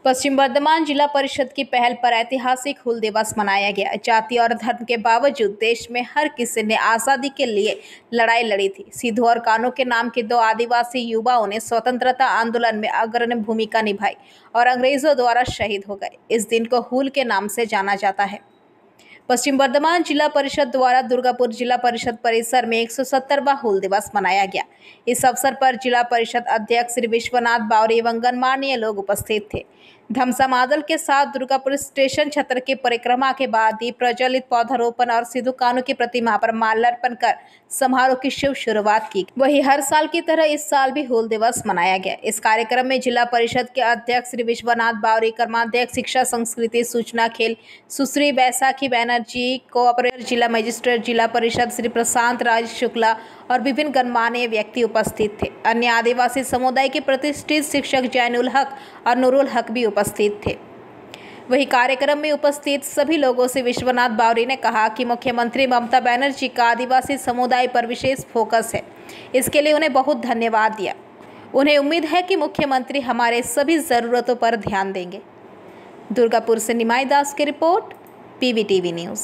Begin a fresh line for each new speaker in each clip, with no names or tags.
पश्चिम बर्धमान जिला परिषद की पहल पर ऐतिहासिक हूल दिवस मनाया गया। जाति और धर्म के बावजूद देश में हर किसी ने आज़ादी के लिए लड़ाई लड़ी थी। सिद्धू और कान्हू के नाम के दो आदिवासी युवाओं ने स्वतंत्रता आंदोलन में अग्रणी भूमिका निभाई और अंग्रेजों द्वारा शहीद हो गए। इस दिन को हूल के नाम से जाना जाता है। पश्चिम बर्धमान जिला परिषद द्वारा दुर्गापुर जिला परिषद परिसर में 170वां हूल दिवस मनाया गया। इस अवसर पर जिला परिषद अध्यक्ष श्री विश्वनाथ बावरी एवं गणमान्य लोग उपस्थित थे। धमसा मादल के साथ दुर्गापुर स्टेशन क्षेत्र की परिक्रमा के बाद दीप प्रज्वलित, पौधारोपण और सिद्धू कान्हू की प्रतिमा पर माल्यार्पण कर समारोह की शुभ शुरुआत की। वहीं हर साल की तरह इस साल भी हूल दिवस मनाया गया। इस कार्यक्रम में जिला परिषद के अध्यक्ष श्री विश्वनाथ बावरी, कर्माध्यक्ष शिक्षा, संस्कृति, सूचना, खेल सुश्री बैसाखी बैनर्जी, कोऑपरेटर जिला मजिस्ट्रेट जिला परिषद श्री प्रशांत राज शुक्ला और विभिन्न गणमान्य व्यक्ति उपस्थित थे। अन्य आदिवासी समुदाय के प्रतिष्ठित शिक्षक जैनुल हक और नूरुल हक भी उपस्थित थे। वही कार्यक्रम में उपस्थित सभी लोगों से विश्वनाथ बावरी ने कहा कि मुख्यमंत्री ममता बनर्जी का आदिवासी समुदाय पर विशेष फोकस है। इसके लिए उन्हें बहुत धन्यवाद दिया। उन्हें उम्मीद है कि मुख्यमंत्री हमारे सभी ज़रूरतों पर ध्यान देंगे। दुर्गापुर से निमाई दास की रिपोर्ट, PVTV न्यूज़।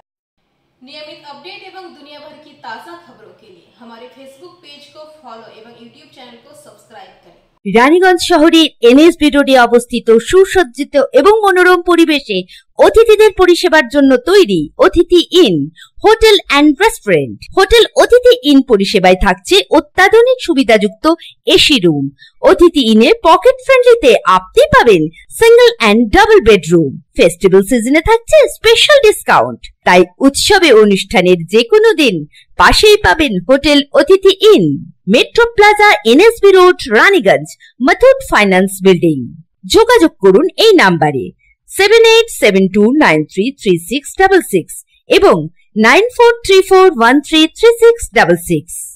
नियमित अपडेट एवं दुनिया भर की ताज़ा खबरों के लिए हमारे फेसबुक पेज को फॉलो एवं यूट्यूब चैनल को सब्सक्राइब करें।
রানীগঞ্জ শহরের NSB রোডে অবস্থিত সুসজ্জিত এবং মনোরম পরিবেশে অতিথিদের পরিষেবার জন্য তৈরি Atithi inn hotel and restaurant. Hotel Atithi inn পরিষেবায় থাকছে অত্যাধুনিক সুবিধাযুক্ত এসি রুম। অতিথি ইনে পকেট ফ্রেন্ডলিতে আপনি পাবেন single and double bedroom. Festival সিজনে থাকছে স্পেশাল ডিসকাউন্ট। তাই উৎসবে অনুষ্ঠানের যে কোনো দিন পাশেই পাবেন hotel Atithi inn, metro plaza, NSB road, Raniganj, Muthoot finance building. যোগাযোগ করুন এই নাম্বারে 7872933666 এবং 9434133666।